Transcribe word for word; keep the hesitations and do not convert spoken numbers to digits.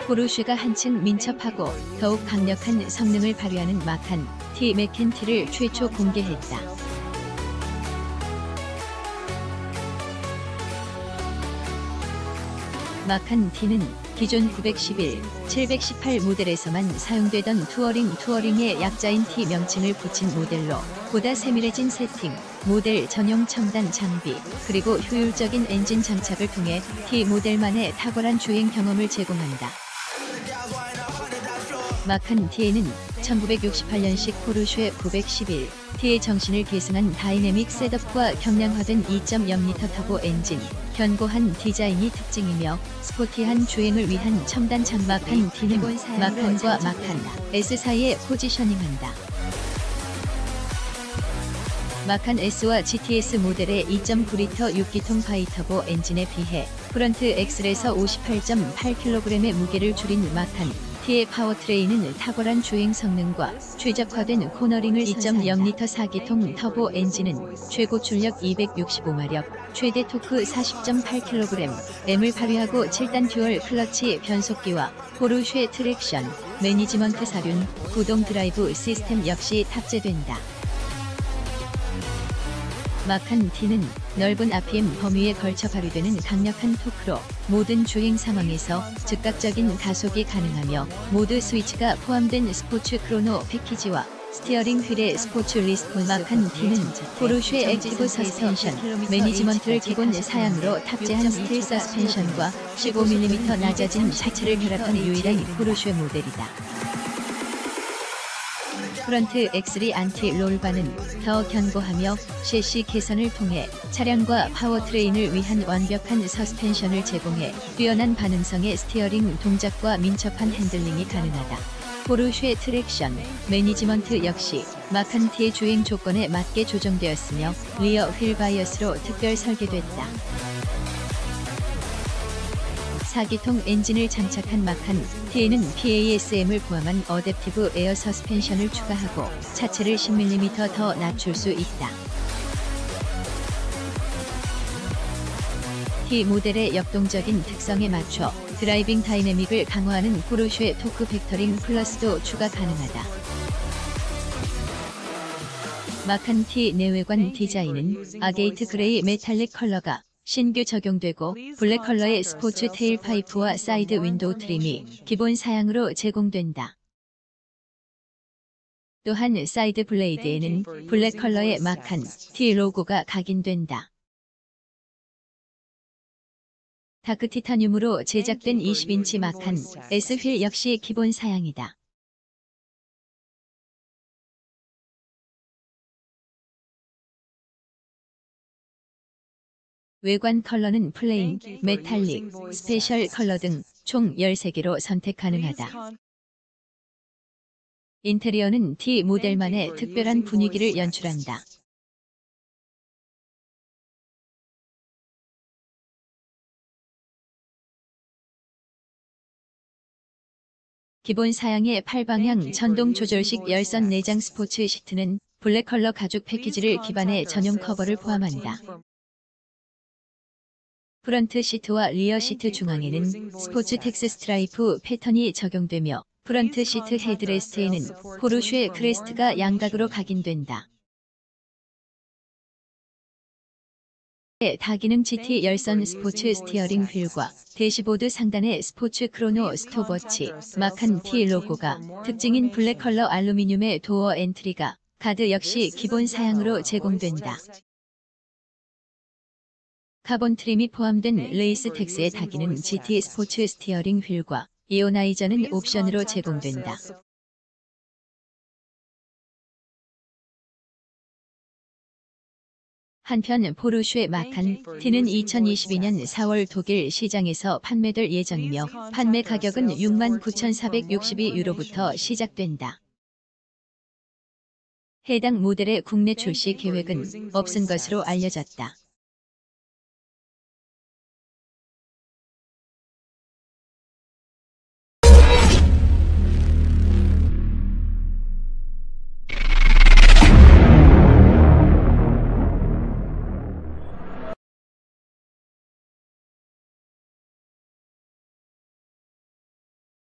포르쉐가 한층 민첩하고 더욱 강력한 성능을 발휘하는 마칸 T 마칸 T를 최초 공개했다. 마칸 T는 기존 구백십일, 칠백십팔 모델에서만 사용되던 투어링 투어링의 약자인 T 명칭을 붙인 모델로 보다 세밀해진 세팅, 모델 전용 첨단 장비, 그리고 효율적인 엔진 장착을 통해 T 모델만의 탁월한 주행 경험을 제공한다. 마칸 T에는 천구백육십팔 년식 포르쉐 구백십일 T의 정신을 계승한 다이내믹 셋업과 경량화된 이 점 영 리터 터보 엔진, 견고한 디자인이 특징이며 스포티한 주행을 위한 첨단 장 마칸 T는 마칸과 마칸 S 사이에 포지셔닝한다. 마칸 S와 지티에스 모델의 이 점 구 리터 육 기통 바이터보 엔진에 비해 프런트 엑셀에서 오십팔 점 팔 킬로그램의 무게를 줄인 마칸 T의 파워트레인은 탁월한 주행 성능과 최적화된 코너링을 이 점 영 리터 사 기통 터보 엔진은 최고 출력 이백육십오 마력, 최대 토크 사십 점 팔 킬로그램을 발휘하고 칠 단 듀얼 클러치 변속기와 포르쉐 트랙션, 매니지먼트 사륜, 구동 드라이브 시스템 역시 탑재된다. 마칸 T는 넓은 알피엠 범위에 걸쳐 발휘되는 강력한 토크로 모든 주행 상황에서 즉각적인 가속이 가능하며 모드 스위치가 포함된 스포츠 크로노 패키지와 스티어링 휠의 스포츠 리스폰스 마칸 T는 포르쉐 액티브 서스펜션 매니지먼트를 기본 사양으로 탑재한 스틸 서스펜션과 십오 밀리미터 낮아진 차체를 결합한 유일한 포르쉐 모델이다. 프런트 엑셀이 안티 롤바는 더 견고하며 셰시 개선을 통해 차량과 파워트레인을 위한 완벽한 서스펜션을 제공해 뛰어난 반응성의 스티어링 동작과 민첩한 핸들링이 가능하다. 포르쉐 트랙션 매니지먼트 역시 마칸 T의 주행 조건에 맞게 조정되었으며 리어 휠 바이어스로 특별 설계됐다. 사 기통 엔진을 장착한 마칸 T에는 피에이에스엠을 포함한 어댑티브 에어 서스펜션을 추가하고 차체를 십 밀리미터 더 낮출 수 있다. T 모델의 역동적인 특성에 맞춰 드라이빙 다이내믹을 강화하는 포르쉐 토크 벡터링 플러스도 추가 가능하다. 마칸 T 내외관 디자인은 아게이트 그레이 메탈릭 컬러가 신규 적용되고 블랙 컬러의 스포츠 테일 파이프와 사이드 윈도우 트림이 기본 사양으로 제공된다. 또한 사이드 블레이드에는 블랙 컬러의 마칸 T 로고가 각인된다. 다크 티타늄으로 제작된 이십 인치 마칸 S 휠 역시 기본 사양이다. 외관 컬러는 플레인, 메탈릭, 스페셜 컬러 등 총 열세 개로 선택 가능하다. 인테리어는 T 모델만의 특별한 분위기를 연출한다. 기본 사양의 팔 방향 전동 조절식 열선 내장 스포츠 시트는 블랙 컬러 가죽 패키지를 기반의 전용 커버를 포함한다. 프런트 시트와 리어 시트 중앙에는 스포츠 텍스 스트라이프 패턴이 적용되며 프런트 시트 헤드레스트에는 포르쉐 크레스트가 양각으로 각인된다. 다기능 지티 열선 스포츠 스티어링 휠과 대시보드 상단의 스포츠 크로노 스톱워치, 마칸 T 로고가 특징인 블랙 컬러 알루미늄의 도어 엔트리가 가드 역시 기본 사양으로 제공된다. 카본 트림이 포함된 레이스 텍스의 다기능 지티 스포츠 스티어링 휠과 이오나이저는 옵션으로 제공된다. 한편 포르쉐 마칸 T는 이천이십이 년 사월 독일 시장에서 판매될 예정이며 판매 가격은 육만 구천사백육십이 유로부터 시작된다. 해당 모델의 국내 출시 계획은 없은 것으로 알려졌다.